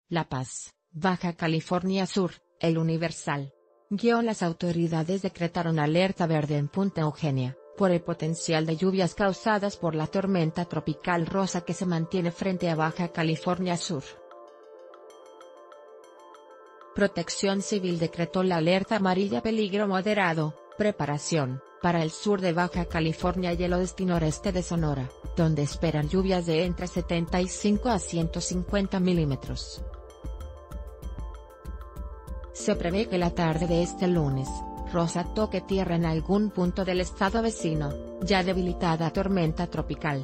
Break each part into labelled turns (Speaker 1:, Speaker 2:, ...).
Speaker 1: La Paz, Baja California Sur, El Universal. Las autoridades decretaron alerta verde en Punta Eugenia, por el potencial de lluvias causadas por la tormenta tropical Rosa que se mantiene frente a Baja California Sur. Protección Civil decretó la alerta amarilla peligro moderado, preparación, para el sur de Baja California y el oeste y noreste de Sonora, donde esperan lluvias de entre 75 a 150 milímetros. Se prevé que la tarde de este lunes, Rosa toque tierra en algún punto del estado vecino, ya debilitada tormenta tropical.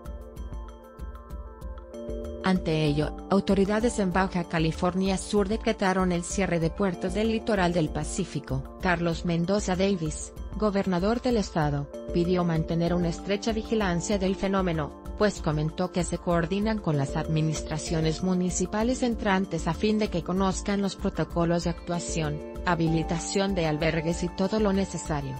Speaker 1: Ante ello, autoridades en Baja California Sur decretaron el cierre de puertos del litoral del Pacífico. Carlos Mendoza Davis, gobernador del estado, pidió mantener una estrecha vigilancia del fenómeno, pues comentó que se coordinan con las administraciones municipales entrantes a fin de que conozcan los protocolos de actuación, habilitación de albergues y todo lo necesario.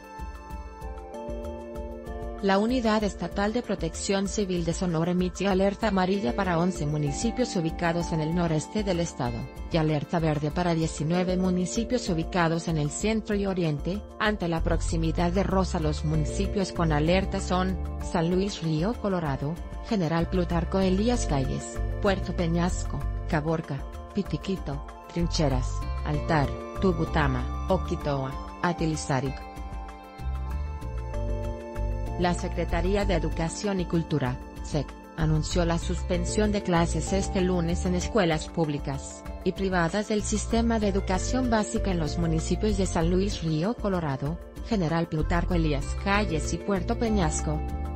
Speaker 1: La Unidad Estatal de Protección Civil de Sonora emitió alerta amarilla para 11 municipios ubicados en el noreste del estado, y alerta verde para 19 municipios ubicados en el centro y oriente. Ante la proximidad de Rosa, los municipios con alerta son: San Luis Río Colorado, General Plutarco Elías Calles, Puerto Peñasco, Caborca, Pitiquito, Trincheras, Altar, Tubutama, Oquitoa, Atilizaric. La Secretaría de Educación y Cultura, SEC, anunció la suspensión de clases este lunes en escuelas públicas y privadas del sistema de educación básica en los municipios de San Luis Río Colorado, General Plutarco Elías Calles y Puerto Peñasco.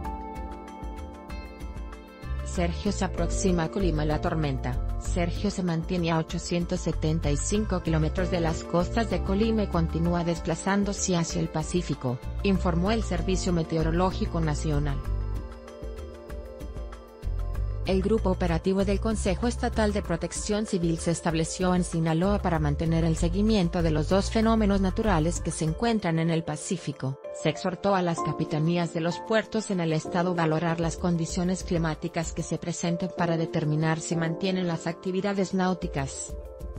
Speaker 1: Sergio se aproxima a Colima. La tormenta Sergio se mantiene a 875 kilómetros de las costas de Colima y continúa desplazándose hacia el Pacífico, informó el Servicio Meteorológico Nacional. El Grupo Operativo del Consejo Estatal de Protección Civil se estableció en Sinaloa para mantener el seguimiento de los dos fenómenos naturales que se encuentran en el Pacífico. Se exhortó a las capitanías de los puertos en el estado a valorar las condiciones climáticas que se presenten para determinar si mantienen las actividades náuticas.